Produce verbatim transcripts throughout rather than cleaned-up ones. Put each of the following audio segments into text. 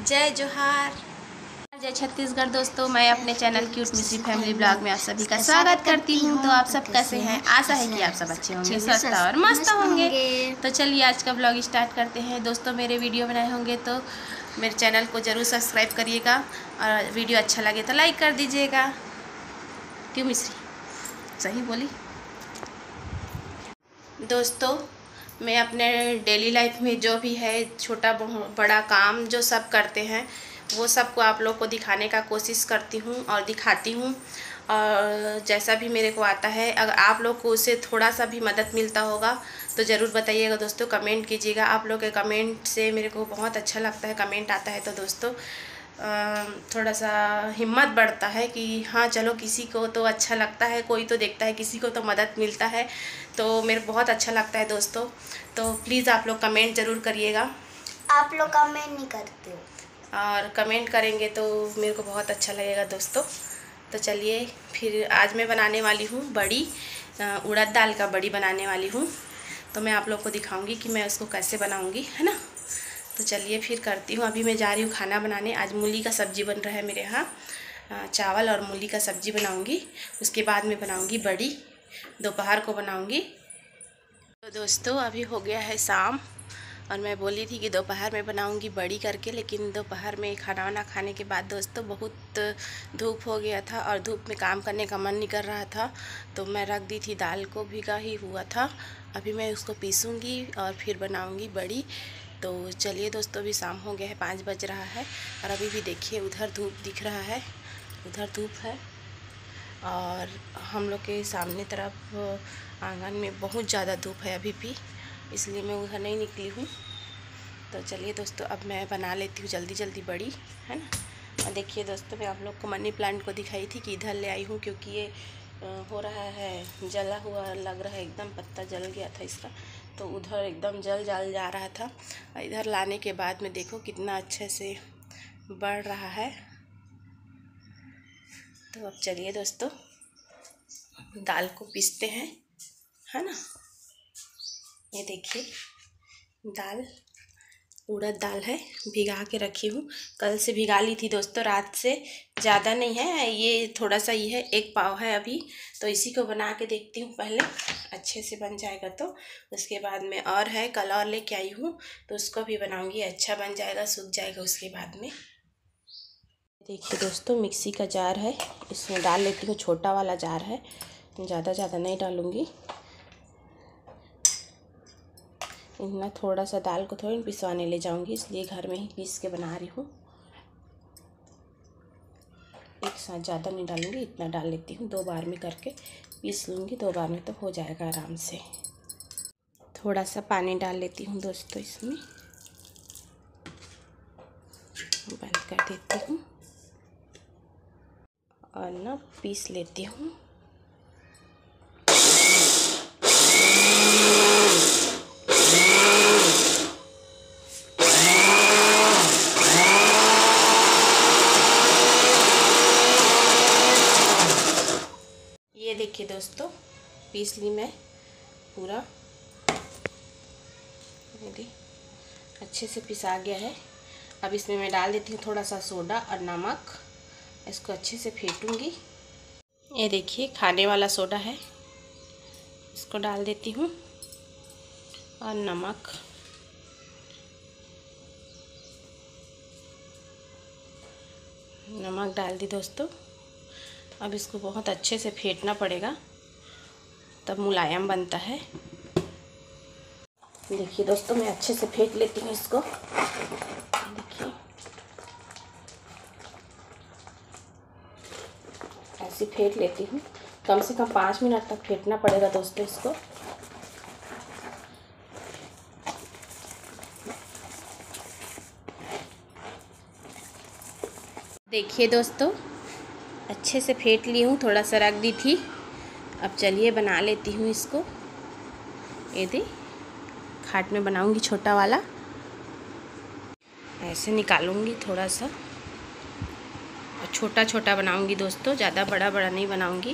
जय जोहार, जय छत्तीसगढ़। दोस्तों, मैं अपने channel cute Misri family blog में आप सभी का स्वागत करती हूं। तो आप सब कैसे हैं? आशा है कि आप सब अच्छे होंगे, स्वस्थ और मस्त होंगे। तो चलिए आज का ब्लॉग स्टार्ट करते हैं। दोस्तों, मेरे वीडियो बनाए होंगे तो मेरे चैनल को ज़रूर सब्सक्राइब करिएगा और वीडियो अच्छा लगे तो लाइक कर दीजिएगा। क्यों मिस्री, सही बोली? दोस्तों, मैं अपने डेली लाइफ में जो भी है छोटा बड़ा काम जो सब करते हैं वो सब को आप लोग को दिखाने का कोशिश करती हूँ और दिखाती हूँ। और जैसा भी मेरे को आता है, अगर आप लोग को उससे थोड़ा सा भी मदद मिलता होगा तो ज़रूर बताइएगा दोस्तों, कमेंट कीजिएगा। आप लोग के कमेंट से मेरे को बहुत अच्छा लगता है, कमेंट आता है तो दोस्तों थोड़ा सा हिम्मत बढ़ता है कि हाँ चलो, किसी को तो अच्छा लगता है, कोई तो देखता है, किसी को तो मदद मिलता है, तो मेरे को बहुत अच्छा लगता है दोस्तों। तो प्लीज़ आप लोग कमेंट ज़रूर करिएगा। आप लोग कमेंट नहीं करते हो और कमेंट करेंगे तो मेरे को बहुत अच्छा लगेगा दोस्तों। तो चलिए फिर आज मैं बनाने वाली हूँ बड़ी, उड़द दाल का बड़ी बनाने वाली हूँ। तो मैं आप लोग को दिखाऊंगी कि मैं उसको कैसे बनाऊंगी, है ना। तो चलिए फिर करती हूँ। अभी मैं जा रही हूँ खाना बनाने। आज मूली का सब्ज़ी बन रहा है मेरे यहाँ, चावल और मूली का सब्ज़ी बनाऊंगी। उसके बाद में बनाऊंगी बड़ी, दोपहर को बनाऊंगी। तो दोस्तों अभी हो गया है शाम और मैं बोली थी कि दोपहर में बनाऊंगी बड़ी करके, लेकिन दोपहर में खाना वाना खाने के बाद दोस्तों बहुत धूप हो गया था और धूप में काम करने का मन नहीं कर रहा था, तो मैं रख दी थी। दाल को भिगा ही हुआ था। अभी मैं उसको पीसूँगी और फिर बनाऊंगी बड़ी। तो चलिए दोस्तों, अभी शाम हो गया है, पाँच बज रहा है और अभी भी देखिए उधर धूप दिख रहा है, उधर धूप है और हम लोग के सामने तरफ आंगन में बहुत ज़्यादा धूप है अभी भी, इसलिए मैं उधर नहीं निकली हूँ। तो चलिए दोस्तों, अब मैं बना लेती हूँ जल्दी जल्दी बड़ी, है ना। और देखिए दोस्तों, मैं आप लोग को मनी प्लांट को दिखाई थी कि इधर ले आई हूँ, क्योंकि ये हो रहा है, जला हुआ लग रहा है, एकदम पत्ता जल गया था इसका, तो उधर एकदम जल जल जा रहा था। इधर लाने के बाद में देखो कितना अच्छे से बढ़ रहा है। तो अब चलिए दोस्तों, दाल को पीसते हैं, है ना। ये देखिए दाल, उड़द दाल है, भिगा के रखी हूँ। कल से भिगा ली थी दोस्तों, रात से। ज़्यादा नहीं है, ये थोड़ा सा ही है, एक पाव है अभी। तो इसी को बना के देखती हूँ पहले, अच्छे से बन जाएगा तो उसके बाद में। और है, कल और लेके आई हूँ तो उसको भी बनाऊँगी, अच्छा बन जाएगा, सूख जाएगा उसके बाद में। देखिए दोस्तों, मिक्सी का जार है, इसमें डाल लेती हूँ। छोटा वाला जार है, ज़्यादा ज़्यादा नहीं डालूँगी। इतना थोड़ा सा दाल को थोड़ी पिसवाने ले जाऊंगी, इसलिए घर में ही पीस के बना रही हूँ। एक साथ ज़्यादा नहीं डालूंगी, इतना डाल लेती हूँ। दो बार में करके पीस लूँगी, दो बार में तो हो जाएगा आराम से। थोड़ा सा पानी डाल लेती हूँ दोस्तों, इसमें बंद कर देती हूँ और ना पीस लेती हूँ। ये देखिए दोस्तों, पीस ली मैं पूरा, अच्छे से पिसा गया है। अब इसमें मैं डाल देती हूँ थोड़ा सा सोडा और नमक, इसको अच्छे से फेंटूंगी। ये देखिए खाने वाला सोडा है, इसको डाल देती हूँ और नमक। नमक डाल दी दोस्तों। अब इसको बहुत अच्छे से फेंटना पड़ेगा, तब मुलायम बनता है। देखिए दोस्तों, मैं अच्छे से फेंट लेती हूँ इसको। देखिए ऐसे फेंट लेती हूँ, कम से कम पाँच मिनट तक फेंटना पड़ेगा दोस्तों इसको। देखिए दोस्तों, अच्छे से फेंट ली हूँ, थोड़ा सा रख दी थी। अब चलिए बना लेती हूँ इसको। ये दे खाट में बनाऊंगी, छोटा वाला ऐसे निकालूंगी थोड़ा सा, और छोटा छोटा बनाऊंगी दोस्तों, ज़्यादा बड़ा बड़ा नहीं बनाऊंगी।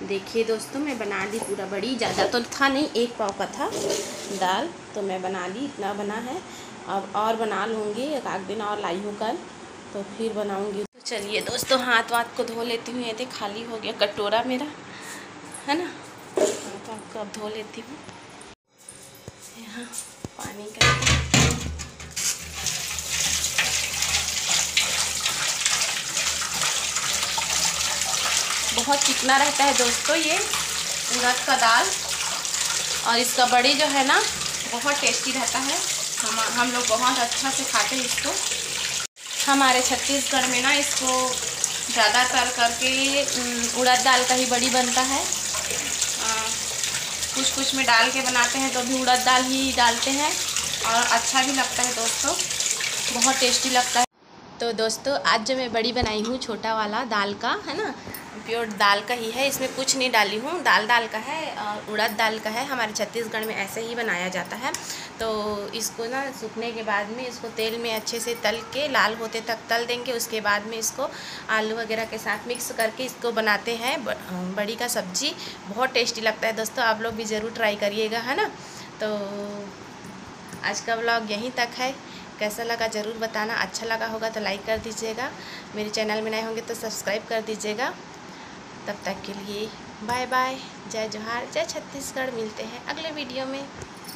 देखिए दोस्तों, मैं बना ली पूरा बड़ी, ज़्यादा तो था नहीं, एक पाव का था दाल, तो मैं बना ली, इतना बना है। अब और बना लूँगी, एक आध दिन और लाई हूँ कल, तो फिर बनाऊँगी। तो चलिए दोस्तों, हाथ वाथ को धो लेती हूँ। ये देख खाली हो गया कटोरा मेरा, है ना। हाथ वाथ को अब धो लेती हूँ। यहाँ पानी का बहुत चिकना रहता है दोस्तों ये उड़द का दाल, और इसका बड़ी जो है ना बहुत टेस्टी रहता है। हम हम लोग बहुत अच्छा से खाते हैं इसको। हमारे छत्तीसगढ़ में ना इसको ज़्यादातर करके उड़द दाल का ही बड़ी बनता है। आ, कुछ कुछ में डाल के बनाते हैं तो भी उड़द दाल ही डालते हैं, और अच्छा भी लगता है दोस्तों, बहुत टेस्टी लगता है। तो दोस्तों, आज जो मैं बड़ी बनाई हूँ छोटा वाला दाल का, है ना, प्योर दाल का ही है, इसमें कुछ नहीं डाली हूँ, दाल दाल का है और उड़द दाल का है। हमारे छत्तीसगढ़ में ऐसे ही बनाया जाता है। तो इसको ना सूखने के बाद में इसको तेल में अच्छे से तल के लाल होते तक तल देंगे। उसके बाद में इसको आलू वगैरह के साथ मिक्स करके इसको बनाते हैं बड़ी का सब्जी। बहुत टेस्टी लगता है दोस्तों, आप लोग भी ज़रूर ट्राई करिएगा, है ना। तो आज का व्लॉग यहीं तक है। कैसा लगा ज़रूर बताना। अच्छा लगा होगा तो लाइक कर दीजिएगा, मेरे चैनल में नए होंगे तो सब्सक्राइब कर दीजिएगा। तब तक के लिए बाय बाय, जय जोहार, जय छत्तीसगढ़। मिलते हैं अगले वीडियो में।